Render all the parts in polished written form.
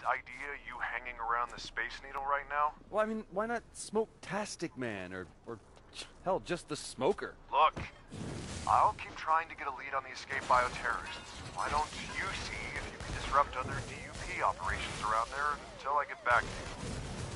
idea you hanging around the Space Needle right now? Well, I mean, why not Smoke-tastic Man, or hell, just the Smoker? Look, I'll keep trying to get a lead on the escaped bioterrorists. Why don't you see if you can disrupt other DUP operations around there until I get back to you?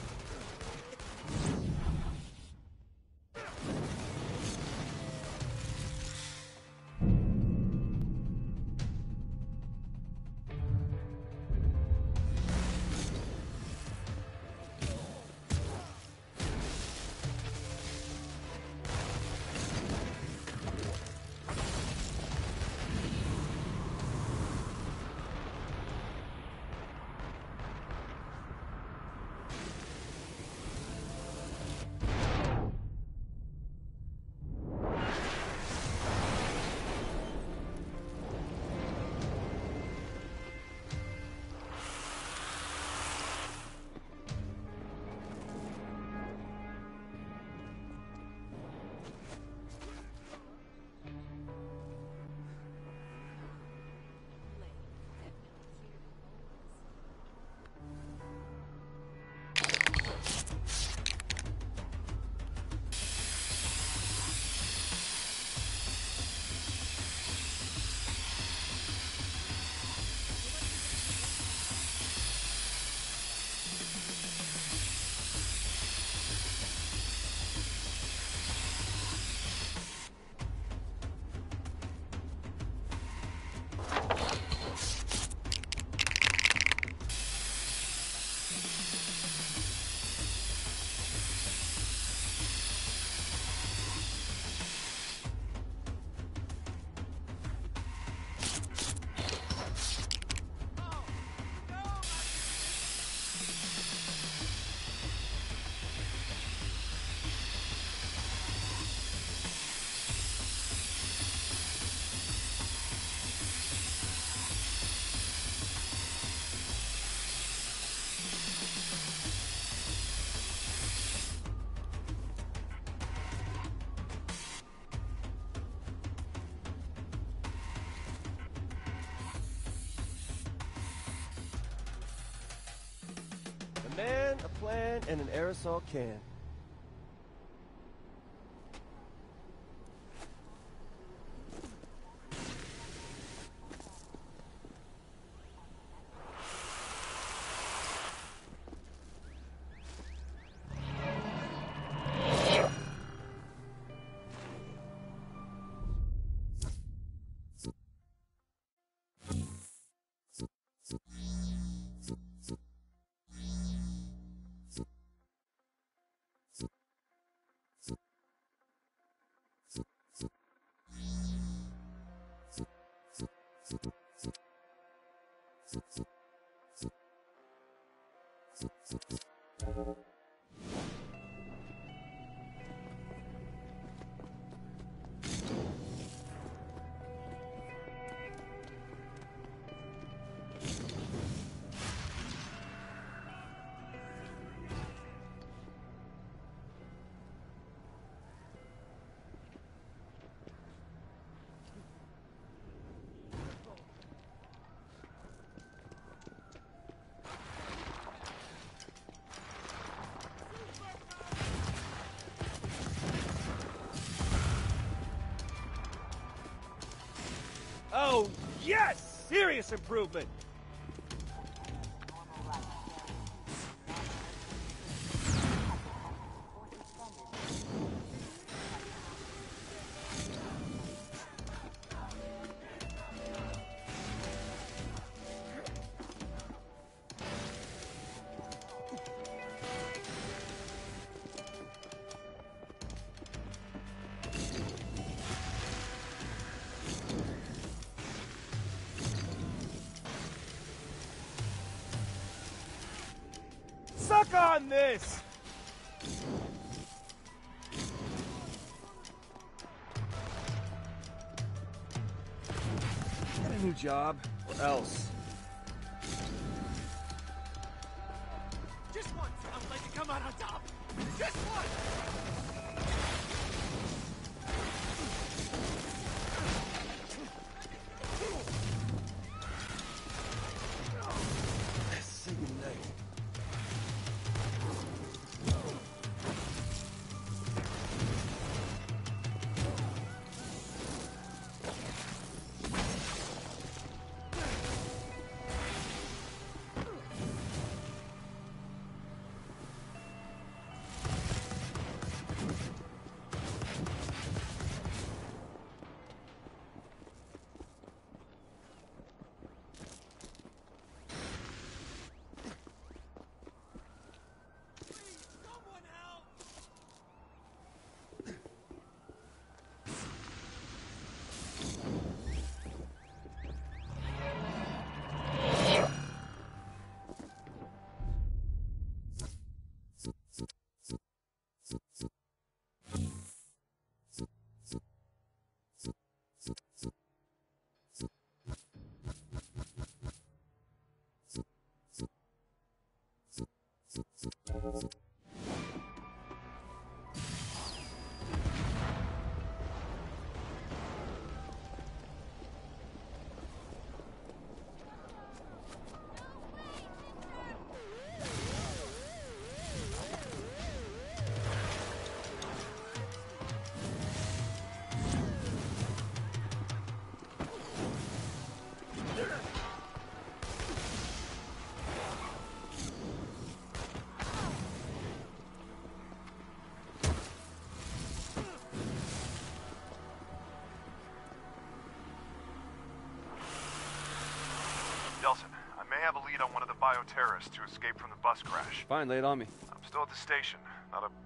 A man, a plan, and an aerosol can. Oh, yes! Serious improvement! Suck on this! Get a new job, or else. Just once, I would like to come out on top. Just once! See you now. Delsin, I may have a lead on one of the bioterrorists who escaped from the bus crash. Fine, lay it on me. I'm still at the station. Not a...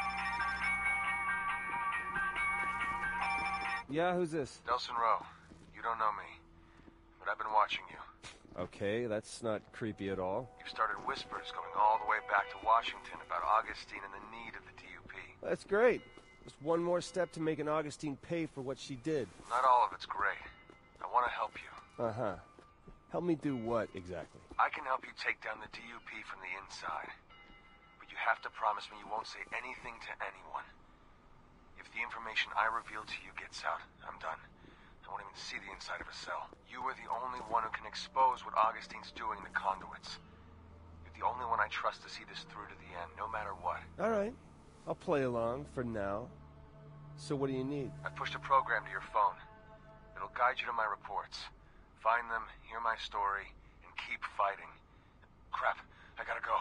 Yeah, who's this? Delsin Rowe. You don't know me, but I've been watching you. Okay, that's not creepy at all. You've started whispers going all the way back to Washington about Augustine and the need of the DUP. That's great. Just one more step to making Augustine pay for what she did. Not all of it's great. I want to help you. Uh-huh. Help me do what, exactly? I can help you take down the DUP from the inside. But you have to promise me you won't say anything to anyone. If the information I reveal to you gets out, I'm done. I won't even see the inside of a cell. You are the only one who can expose what Augustine's doing to Conduits. You're the only one I trust to see this through to the end, no matter what. All right. I'll play along for now. So what do you need? I pushed a program to your phone. It'll guide you to my reports. Find them, hear my story, and keep fighting. Crap, I gotta go.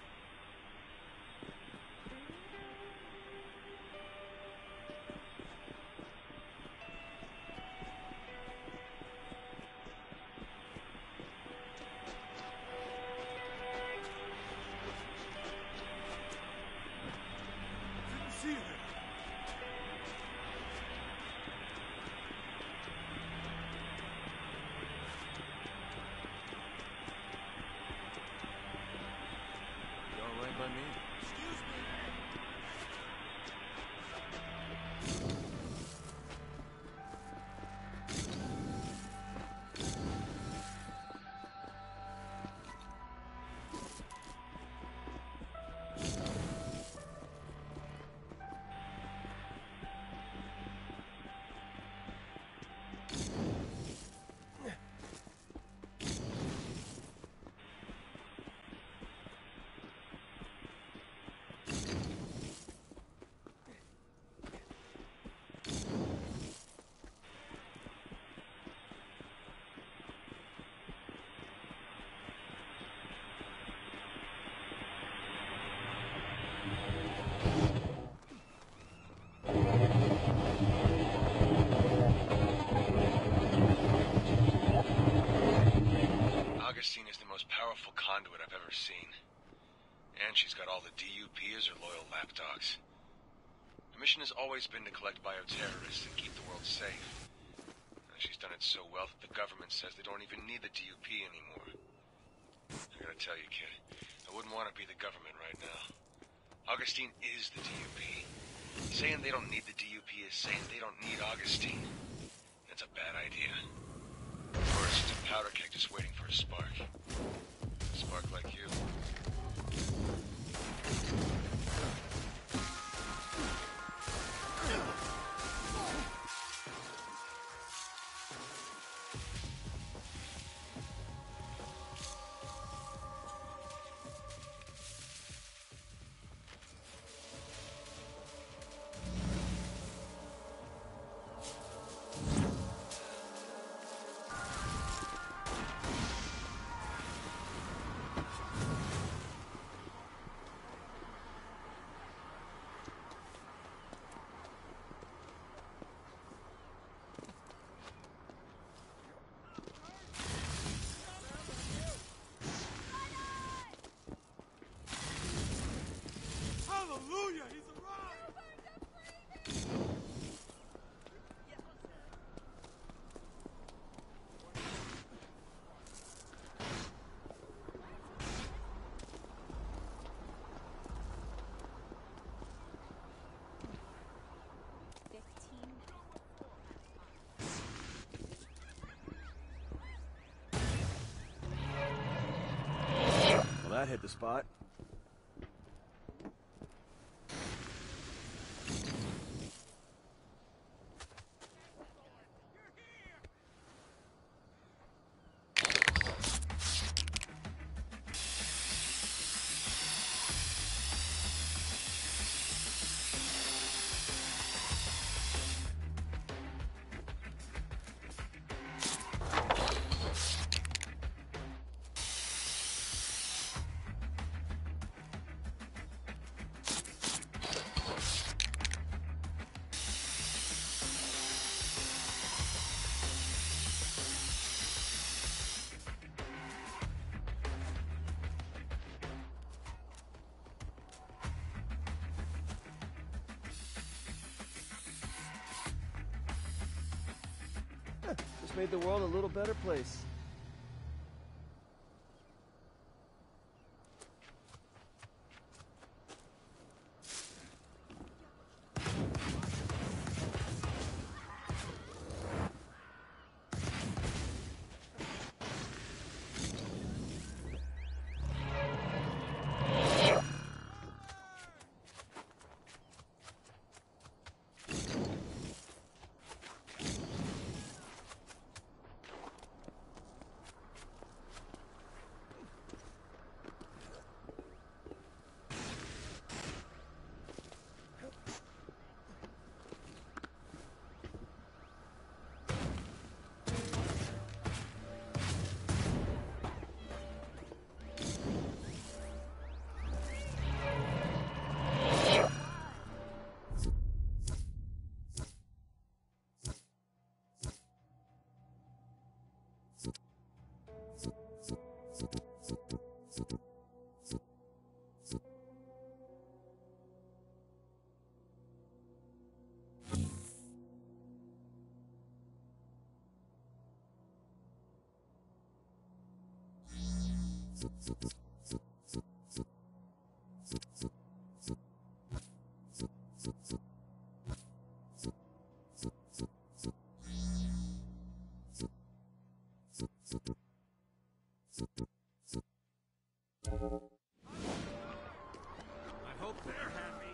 Didn't see you there. You all right by me? Excuse me. Augustine is the most powerful conduit I've ever seen. And she's got all the DUP as her loyal lapdogs. The mission has always been to collect bioterrorists and keep the world safe. And she's done it so well that the government says they don't even need the DUP anymore. I gotta tell you, kid, I wouldn't want to be the government right now. Augustine is the DUP. Saying they don't need the DUP is saying they don't need Augustine. That's a bad idea. Or it's just a powder keg just waiting for a spark. A spark like you. Hallelujah, he's alive! Well, that hit the spot. Just made the world a little better place. I hope they're happy.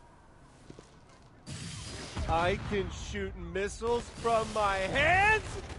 I can shoot missiles from my hands?